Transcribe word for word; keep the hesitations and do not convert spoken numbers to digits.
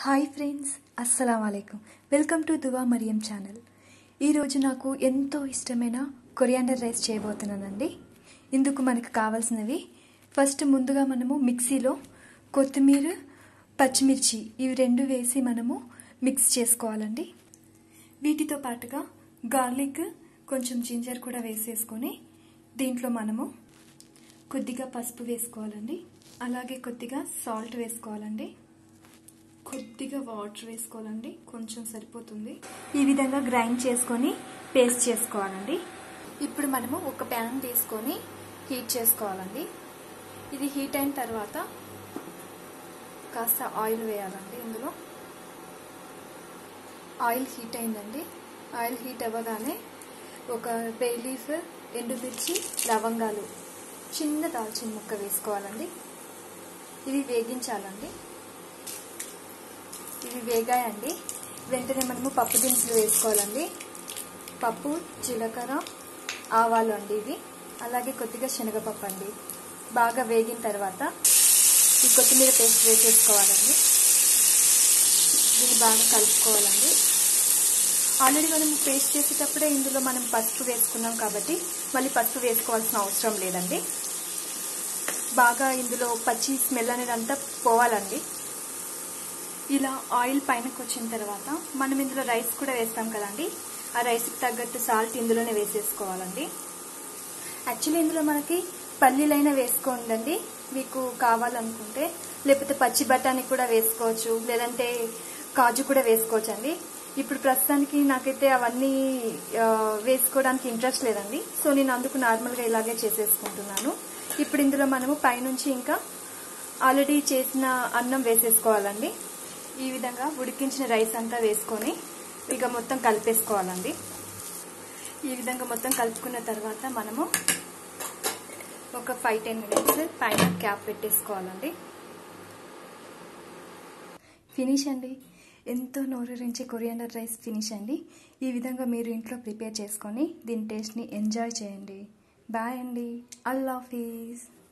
Hi friends, అస్సలం వాలేకుమ్. Welcome to దువా Mariam channel. ఈరోజు నాకు ఎంతో ఇష్టమైన కొరియాండర్ రైస్ చేయబోతున్నానండి. ఇందుకు మనకు కావాల్సినవి, ఫస్ట్ ముందుగా మనము మిక్సీలో కొత్తిమీర, పచ్చిమిర్చి ఇవి రెండు వేసి మనము మిక్స్ చేసుకోవాలండి. వీటితో పాటుగా గార్లిక్, కొంచెం జింజర్ కూడా వేసేసుకొని దీంట్లో మనము కొద్దిగా పసుపు వేసుకోవాలండి. అలాగే కొద్దిగా సాల్ట్ వేసుకోవాలండి. కొద్దిగా వాటర్ వేసుకోవాలండి, కొంచెం సరిపోతుంది. ఈ విధంగా గ్రైండ్ చేసుకొని పేస్ట్ చేసుకోవాలండి. ఇప్పుడు మనము ఒక ప్యాన్ తీసుకొని హీట్ చేసుకోవాలండి. ఇది హీట్ అయిన తర్వాత కాస్త ఆయిల్ వేయాలండి. ఇందులో ఆయిల్ హీట్ అయిందండి. ఆయిల్ హీట్ అవ్వగానే ఒక bayleaf, ఎండుమిర్చి, లవంగాలు, చిన్న దాల్చిన ముక్క వేసుకోవాలండి. ఇవి వేగించాలండి. ఇవి వేగాయండి. వెంటనే మనము పప్పు దినుసులు వేసుకోవాలండి. పప్పు, జీలకర్ర, ఆవాలు అండి ఇవి, అలాగే కొద్దిగా శనగపప్పు అండి. బాగా వేగిన తర్వాత ఈ కొత్తిమీర పేస్ట్ వేసేసుకోవాలండి. దీన్ని బాగా కలుపుకోవాలండి. ఆల్రెడీ మనం పేస్ట్ చేసేటప్పుడే ఇందులో మనం పసుపు వేసుకున్నాం కాబట్టి మళ్ళీ పసుపు వేసుకోవాల్సిన అవసరం లేదండి. బాగా ఇందులో పచ్చి స్మెల్ అనేది అంతా పోవాలండి. ఇలా ఆయిల్ పైనకు వచ్చిన తర్వాత మనం ఇందులో రైస్ కూడా వేస్తాం కదండి. ఆ రైస్కి తగ్గట్టు సాల్ట్ ఇందులోనే వేసేసుకోవాలండి. యాక్చువల్లీ ఇందులో మనకి పల్లీలైనా వేసుకోండి మీకు కావాలనుకుంటే, లేకపోతే పచ్చి బఠానీ కూడా వేసుకోవచ్చు, లేదంటే కాజు కూడా వేసుకోవచ్చు అండి. ఇప్పుడు ప్రస్తుతానికి నాకైతే అవన్నీ వేసుకోవడానికి ఇంట్రెస్ట్ లేదండి. సో నేను అందుకు నార్మల్గా ఇలాగే చేసేసుకుంటున్నాను. ఇప్పుడు ఇందులో మనము పైనుంచి ఇంకా ఆల్రెడీ చేసిన అన్నం వేసేసుకోవాలండి. ఈ విధంగా ఉడికించిన రైస్ అంతా వేసుకొని ఇక మొత్తం కలిపేసుకోవాలండి. ఈ విధంగా మొత్తం కలుపుకున్న తర్వాత మనము ఒక ఫైవ్ టెన్ మినిట్స్ పైన క్యాప్ పెట్టేసుకోవాలండి. ఫినిష్ అండి. ఎంతో నోరూరించే కొరియాండర్ రైస్ ఫినిష్ అండి. ఈ విధంగా మీరు ఇంట్లో ప్రిపేర్ చేసుకొని దీని టేస్ట్ని ఎంజాయ్ చేయండి. బాయ్ అండి. అల్లా హాఫీజ్.